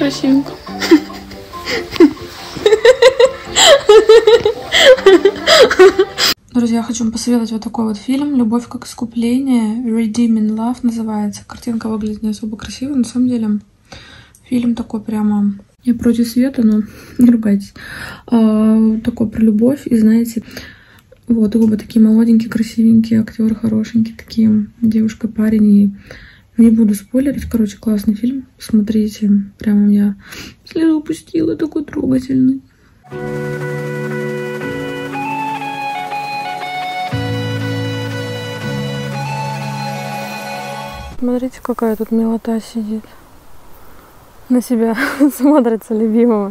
красивенько. Друзья, хочу вам посоветовать вот такой вот фильм «Любовь как искупление». Redeeming Love называется. Картинка выглядит не особо красиво. На самом деле фильм такой прямо... Я против света, но не ругайтесь. Такой про любовь. И знаете, вот оба такие молоденькие, красивенькие, актеры хорошенькие, такие девушка, парень. И не буду спойлерить. Короче, классный фильм. Посмотрите. Прямо я слезу упустила, такой трогательный. Смотрите, какая тут милота сидит. На себя смотрится любимого.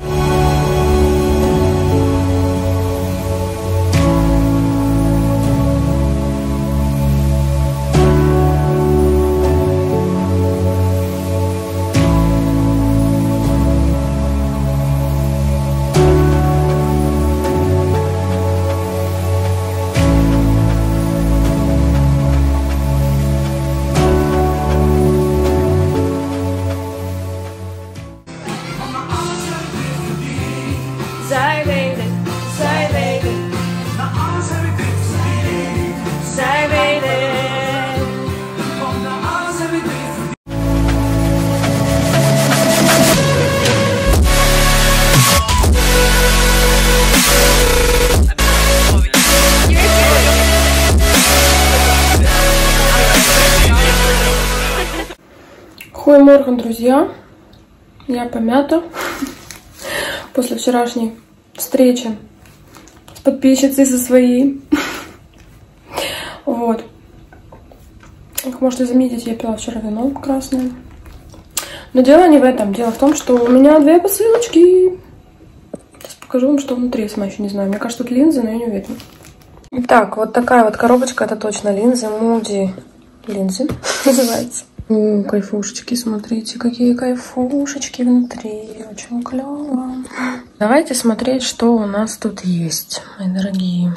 Хой морган, друзья. Я помята после вчерашней встречи с подписчицей со своей. Вот. Как можете заметить, я пила вчера вино красное. Но дело не в этом. Дело в том, что у меня 2 посылочки. Сейчас покажу вам, что внутри. Я сама еще не знаю. Мне кажется, тут линзы, но я не уверена. Итак, вот такая вот коробочка. Это точно линзы. Moody линзы называется. О, кайфушечки, смотрите, какие кайфушечки внутри. Очень клево. Давайте смотреть, что у нас тут есть, мои дорогие.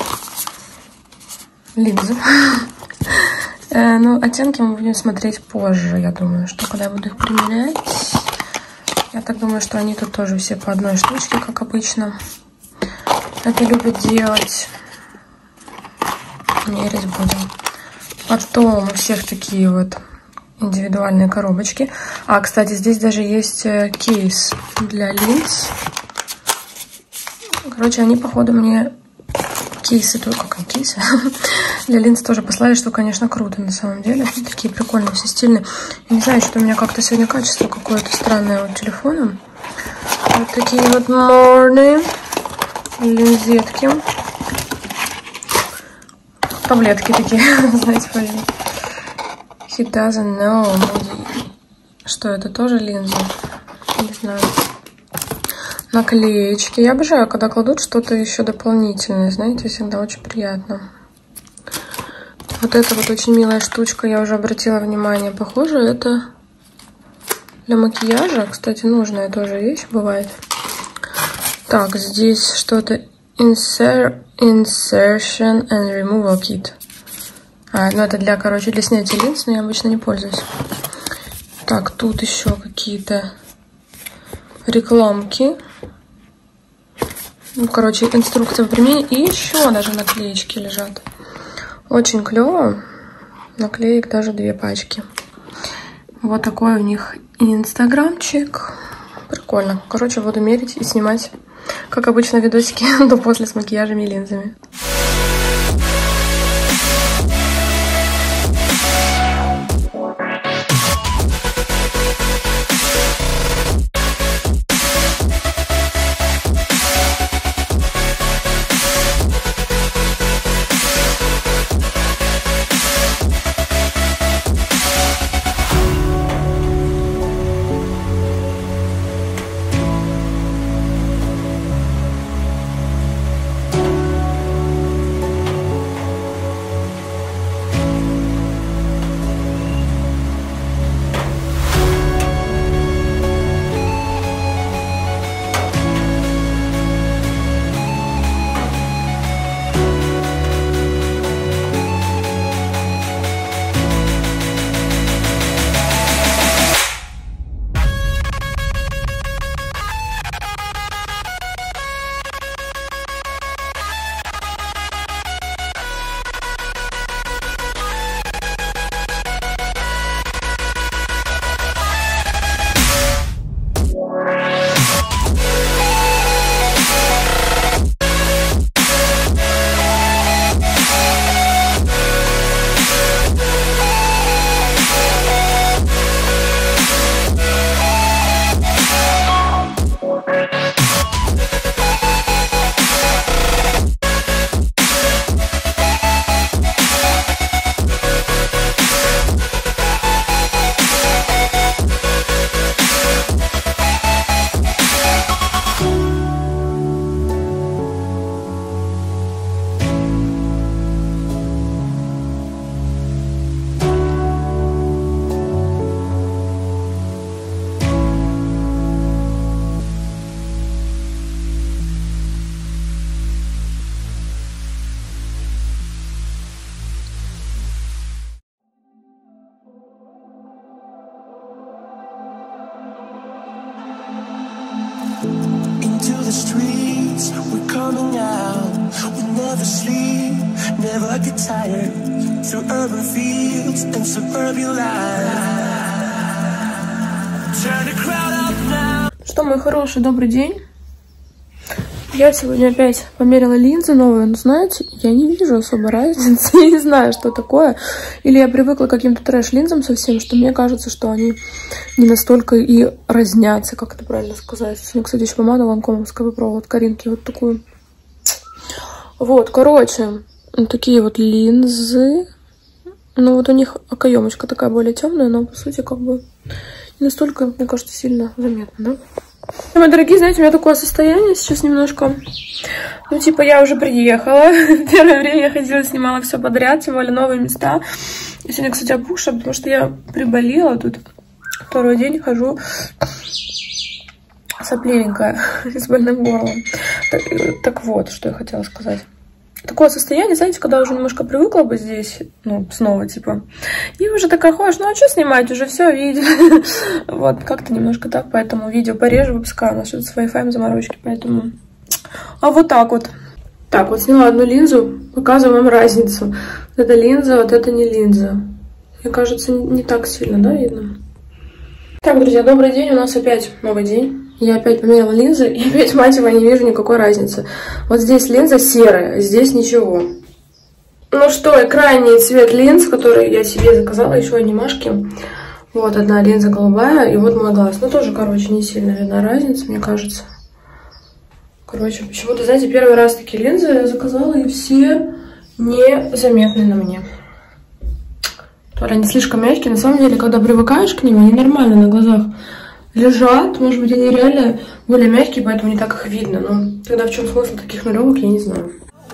Линзы. Ну, оттенки мы будем смотреть позже, я думаю, что когда я буду их примерять. Я так думаю, что они тут тоже все по одной штучке, как обычно. Это любят делать. Мерить будем. Потом у всех такие вот индивидуальные коробочки. А, кстати, здесь даже есть кейс для линз. Короче, они, походу, мне кейсы, только как кейсы, для линз тоже послали, что, конечно, круто на самом деле. Такие прикольные, все стильные. Я не знаю, что у меня как-то сегодня качество какое-то странное у телефона. Вот такие вот морные линзетки. Таблетки такие, знаете, пойдем. He doesn't know. Что это, тоже линзы? Не знаю. Наклеечки. Я обожаю, когда кладут что-то еще дополнительное. Знаете, всегда очень приятно. Вот эта вот очень милая штучка, я уже обратила внимание. Похоже, это для макияжа. Кстати, нужная тоже вещь бывает. Так, здесь что-то Insertion and Removal Kit. Ну это для, короче, для снятия линз, но я обычно не пользуюсь. Так, тут еще какие-то рекламки. Ну, короче, инструкция в применении. И еще даже наклеечки лежат. Очень клево. Наклеек даже 2 пачки. Вот такой у них инстаграмчик. Прикольно. Короче, буду мерить и снимать, как обычно, видосики до-после с макияжами и линзами. Into the streets, we're coming out. We never sleep, never get tired. Through urban fields and suburban life. Turn the crowd up now. Что, мой хороший, добрый день. Я сегодня опять померила линзы новые, но, знаете, я не вижу особо разницы, я не знаю, что такое. Или я привыкла к каким-то трэш-линзам совсем, что мне кажется, что они не настолько и разнятся, как это правильно сказать. Сегодня, кстати, еще помаду ланкомовскую попробовала от Каринки, вот такую. Вот, короче, такие вот линзы. Ну, вот у них окоемочка такая более темная, но, по сути, как бы не настолько, мне кажется, сильно заметно, да? Мои дорогие, знаете, у меня такое состояние сейчас немножко. Ну, типа, я уже приехала. Первое время я ходила, снимала все подряд, тем более новые места. И сегодня, кстати, опухшая, потому что я приболела. Тут второй день хожу сопливенькая, с больным горлом. Так вот, что я хотела сказать. Такое состояние, знаете, когда уже немножко привыкла бы здесь, ну, снова, типа, и уже такая ходишь, ну, а что снимать, уже все видели. Вот, как-то немножко так, поэтому видео пореже выпускаю, у нас что-то с Wi-Fi заморочки, поэтому... А вот так вот. Так, вот сняла одну линзу, показываю вам разницу. Вот это линза, вот это не линза. Мне кажется, не так сильно, да, видно? Так, друзья, добрый день, у нас опять новый день. Я опять померила линзы, и опять, мать его, не вижу никакой разницы. Вот здесь линза серая, здесь ничего. Ну что, и крайний цвет линз, который я себе заказала, еще одни Машки. Вот одна линза голубая, и вот мой глаз. Ну тоже, короче, не сильно видна разница, мне кажется. Короче, почему-то, знаете, первый раз такие линзы я заказала, и все незаметны на мне. То ли они слишком мягкие, на самом деле, когда привыкаешь к ним, они нормально на глазах лежат, может быть, они реально более мягкие, поэтому не так их видно. Но тогда в чем смысл таких нулевок, я не знаю.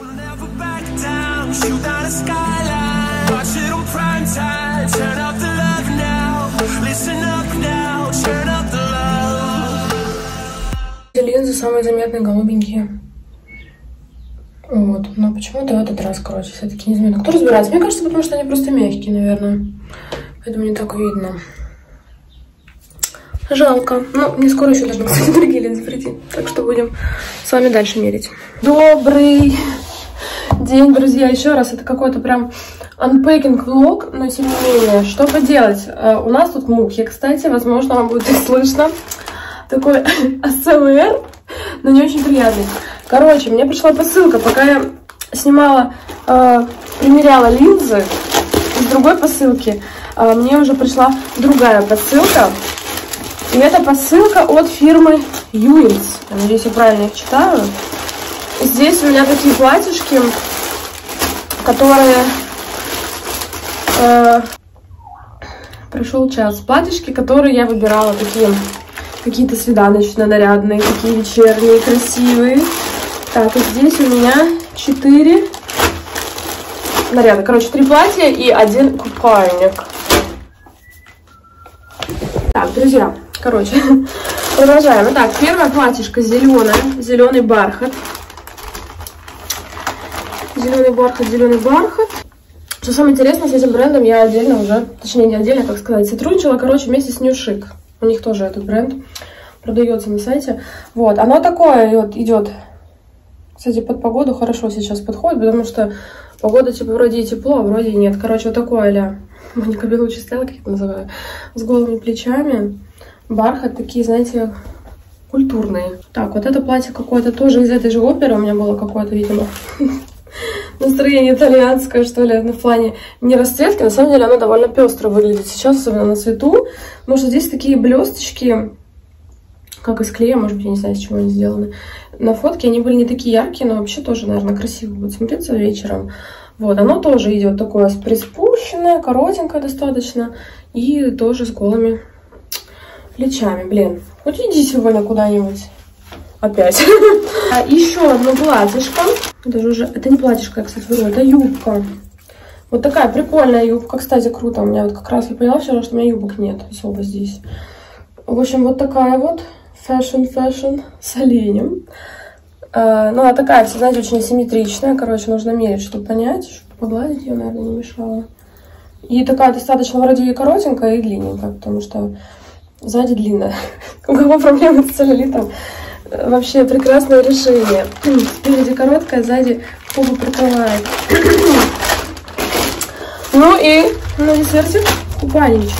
Линзы самые заметные, голубенькие. Вот, но почему-то в этот раз, короче, все-таки незаметно. Кто разбирается? Мне кажется, потому что они просто мягкие, наверное. Поэтому не так видно. Жалко. Ну, мне скоро еще должны, кстати, другие линзы прийти. Так что будем с вами дальше мерить. Добрый день, друзья. Еще раз, это какой-то прям unpacking влог, но тем не менее. Что поделать? У нас тут мухи, кстати. Возможно, вам будет их слышно. Такой АСМР, но не очень приятный. Короче, мне пришла посылка. Пока я снимала, примеряла линзы из другой посылки, мне уже пришла другая посылка. И это посылка от фирмы Юинс. Надеюсь, я правильно их читаю. И здесь у меня такие платьишки, которые... Прошел час. Платьишки, которые я выбирала, такие какие-то свиданочные, нарядные, такие вечерние, красивые. Так, и здесь у меня 4 наряда. Короче, 3 платья и 1 купальник. Так, друзья. Короче, продолжаем. Итак, первое платьишко зеленое, зеленый бархат. Зеленый бархат, зеленый бархат. Что самое интересное, с этим брендом я отдельно уже, точнее не отдельно, как сказать, сотрудничала, короче, вместе с New Chic. У них тоже этот бренд продается на сайте. Вот, оно такое вот идет. Кстати, под погоду хорошо сейчас подходит, потому что погода типа вроде и тепло, а вроде и нет. Короче, вот такое а-ля Моника Белуччи стайл, как я это называю, с голыми плечами. Бархат, такие, знаете, культурные. Так, вот это платье какое-то тоже из этой же оперы. У меня было какое-то, видимо, настроение итальянское, что ли, на плане не расцветки. На самом деле оно довольно пестро выглядит сейчас, особенно на цвету. Потому что здесь такие блесточки, как из клея, может быть, я не знаю, из чего они сделаны. На фотке они были не такие яркие, но вообще тоже, наверное, красиво будет смотреться вечером. Вот, оно тоже идет такое приспущенное, коротенькое достаточно. И тоже с голыми плечами, блин. Вот иди сегодня куда-нибудь. Опять. Еще одно платьишко. Даже уже... Это не платьишко, я, кстати, говорю, это юбка. Вот такая прикольная юбка. Кстати, круто. У меня вот как раз я поняла вчера, что у меня юбок нет особо здесь. В общем, вот такая вот. Fashion с оленем. Ну, она такая, все, знаете, очень асимметричная. Короче, нужно мерить, чтобы понять. Чтобы погладить ее, наверное, не мешало. И такая достаточно вроде и коротенькая, и длинненькая, потому что сзади длинная. У кого проблемы с целлюлитом, Вообще прекрасное решение. Спереди короткая, сзади попу прикрывает. Ну и на десертик купальничек.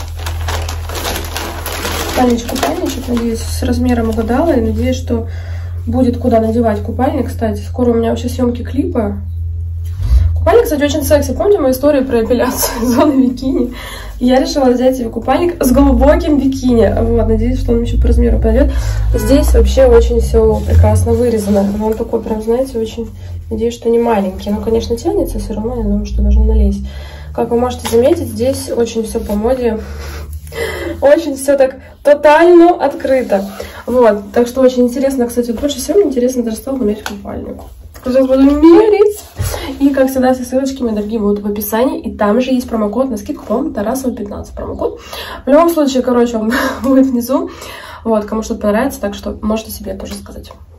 Купальничек, надеюсь, с размером угадала. И надеюсь, что будет куда надевать купальник. Кстати, скоро у меня вообще съемки клипа. Купальник, кстати, очень секси. Помните мою историю про эпиляцию зоны бикини? Я решила взять себе купальник с глубоким бикини. Вот, надеюсь, что он еще по размеру пойдет. Здесь вообще очень все прекрасно вырезано. Он такой прям, знаете, очень... Надеюсь, что не маленький. Но, конечно, тянется все равно. Я думаю, что должно налезть. Как вы можете заметить, здесь очень все по моде. Очень все так тотально открыто. Вот, так что очень интересно. Кстати, больше всего мне интересно даже стало мерить купальник. Сейчас буду мерить. И, как всегда, все ссылочки, мои дорогие, будут в описании. И там же есть промокод на скидку, по-моему, Тарасова 15 промокод. В любом случае, короче, он будет внизу. Вот, кому что-то понравится, так что можете себе тоже сказать.